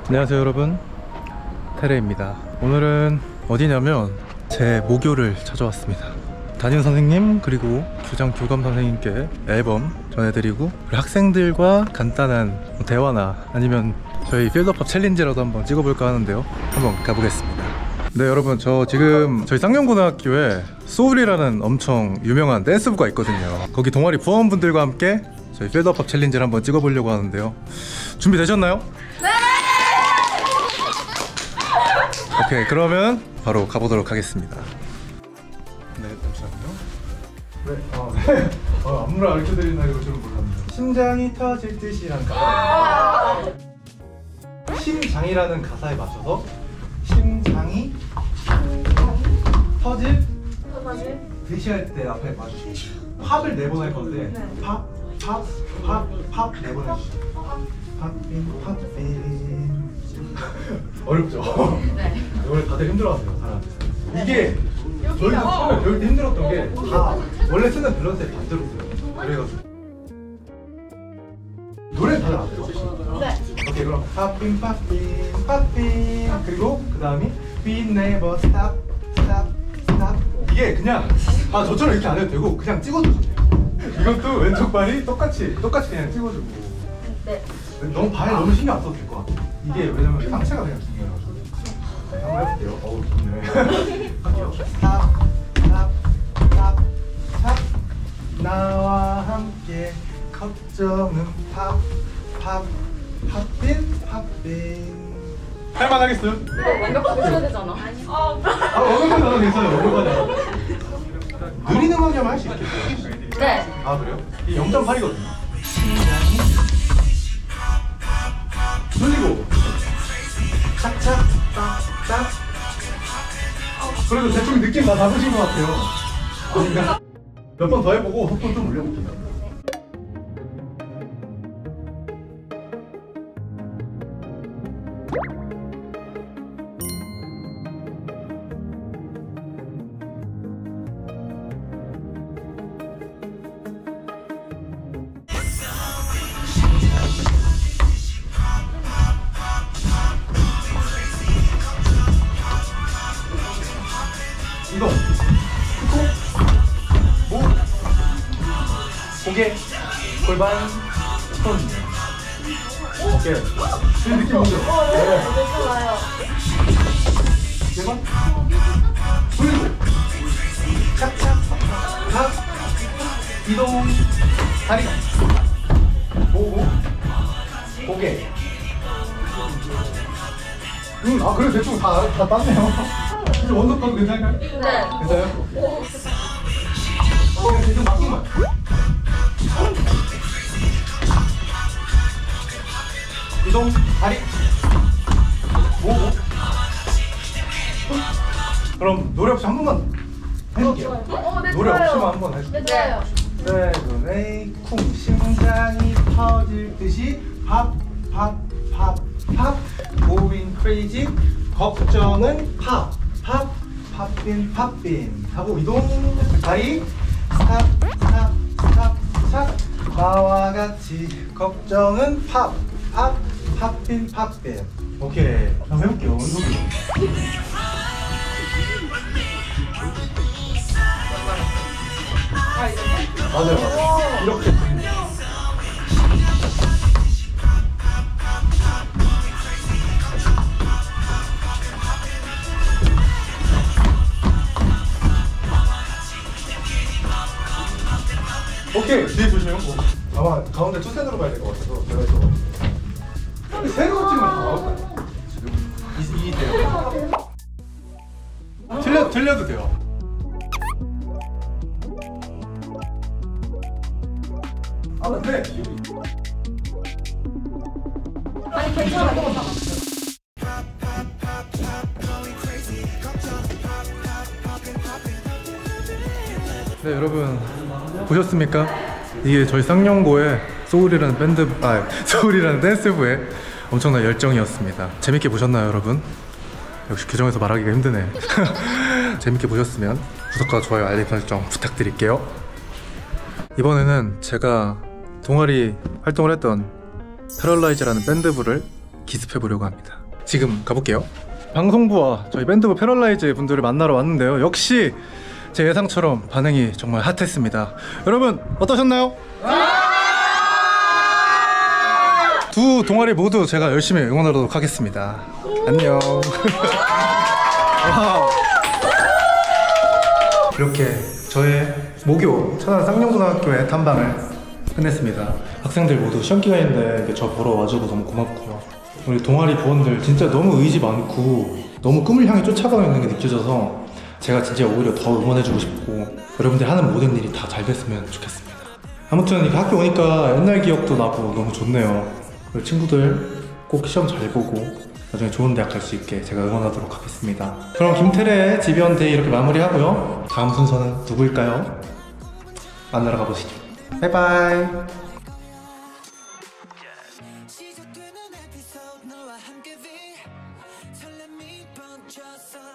안녕하세요 여러분, 테레입니다. 오늘은 어디냐면 제 모교를 찾아왔습니다. 담임 선생님 그리고 교장 교감 선생님께 앨범 전해드리고 학생들과 간단한 대화나 아니면 저희 필드업 챌린지라도 한번 찍어볼까 하는데요. 한번 가보겠습니다. 네 여러분, 저 지금 저희 쌍용고등학교에 소울이라는 엄청 유명한 댄스부가 있거든요. 거기 동아리 부원분들과 함께 저희 필드업 챌린지를 한번 찍어보려고 하는데요. 준비되셨나요? 네! 오케이, 그러면 바로 가보도록 하겠습니다. 네, 잠시만요. 네, 안무를 알려드린다 이거 좀 몰랐네요. 심장이 터질 듯이란 가사. 심장이라는 가사에 맞춰서 심장이 터질 듯이 할 때 앞에 맞추시고 팝을 4번 할 건데 팝, 네 번 해주시죠. 팝빈 어렵죠? 네. 원래 다들 힘들어하세요, 사람들. 이게 저희도 처음에 배울 때 힘들었던 게 다 원래 쓰는 밸런스에 반대로 써요. 그래가지고 노래는 다들 아세요? 네. 오케이, 그럼 팝빈 그리고 그 다음이 We never stop 이게 그냥 저처럼 이렇게 안 해도 되고 그냥 찍어주면 돼요. 이것도 왼쪽 발이 똑같이 그냥 찍어주고. 네. 발 너무 신경 안 써도 될 것 같아요. 이게 왜냐면 상체가 그냥 중요해가지고. 한번 해볼게요. 어우 좋네. 할게요. 탑 나와 함께 걱정은 팝빈 할만하겠어요? 네, 완벽하게 써야 되잖아. 완벽하게 나도 괜찮아요. 완벽하게. 느린 음악이면 할 수 있겠어요? 네. 아 그래요? 이게 0.8이거든요. 돌리고 착착 딱딱. 그래도 대충 느낌 다 잡으신 것 같아요. 몇 번 더 해보고 속도 좀 올려볼게요. 이거 코, 목, 고개, 골반, 손. 오케이. 그 느낌 오죠? 네, 좋아요. 4번 돌리고 착착 탁 이동 다리 보고 고개. 그래 대충 다 땄네요. 이제 원석 가도 괜찮을까요? 네. 괜찮아요? 그냥 대충 맡긴 거야. 이동 다리 보고. 그럼 노래 없이 한 번만 해볼게요. 네, 노래 좋아요. 없이만 한 번 해줄게요. 네, 좋아요. 세븐에이 쿵 심장이 터질 듯이 팝 고잉 크레이지 걱정은 팝빈 하고 이동 다리 스탑 나와 같이 걱정은 팝빈 오케이, 한번 해볼게요. 맞아요. 이렇게. 오케이, 뒤에 보시면 아마 가운데 투센으로 가야 될 것 같아서 제가 이거 세로 찍으면 더 나올까요? 이 돼요. 틀려도 돼요. 네. 아니, 괜찮아. 네 여러분, 보셨습니까? 이게 저희 쌍용고의 소울이라는 댄스부의 엄청난 열정이었습니다. 재밌게 보셨나요 여러분? 역시 규정에서 말하기가 힘드네. 재밌게 보셨으면 구독과 좋아요, 알림 설정 부탁드릴게요. 이번에는 제가 동아리 활동을 했던 패럴라이즈라는 밴드부를 기습해 보려고 합니다. 지금 가볼게요. 방송부와 저희 밴드부 패럴라이즈 분들을 만나러 왔는데요. 역시 제 예상처럼 반응이 정말 핫했습니다. 여러분 어떠셨나요? 두 동아리 모두 제가 열심히 응원하도록 하겠습니다. 안녕. 와우. 이렇게 저의 모교 천안 쌍용고등학교의 탐방을 끝냈습니다. 학생들 모두 시험 기간인데 이렇게 저 보러 와주고 너무 고맙고요. 우리 동아리 부원들 진짜 너무 의지 많고 너무 꿈을 향해 쫓아가고 있는 게 느껴져서 제가 진짜 오히려 더 응원해주고 싶고 여러분들 하는 모든 일이 다 잘 됐으면 좋겠습니다. 아무튼 이렇게 학교 오니까 옛날 기억도 나고 너무 좋네요. 그리고 친구들 꼭 시험 잘 보고 나중에 좋은 대학 갈 수 있게 제가 응원하도록 하겠습니다. 그럼 김태래의 지비언데이 이렇게 마무리하고요. 다음 순서는 누구일까요? 만나러 가보시죠. 바이바이. 시작되는 에피소드 너와 함께 설렘이 번져서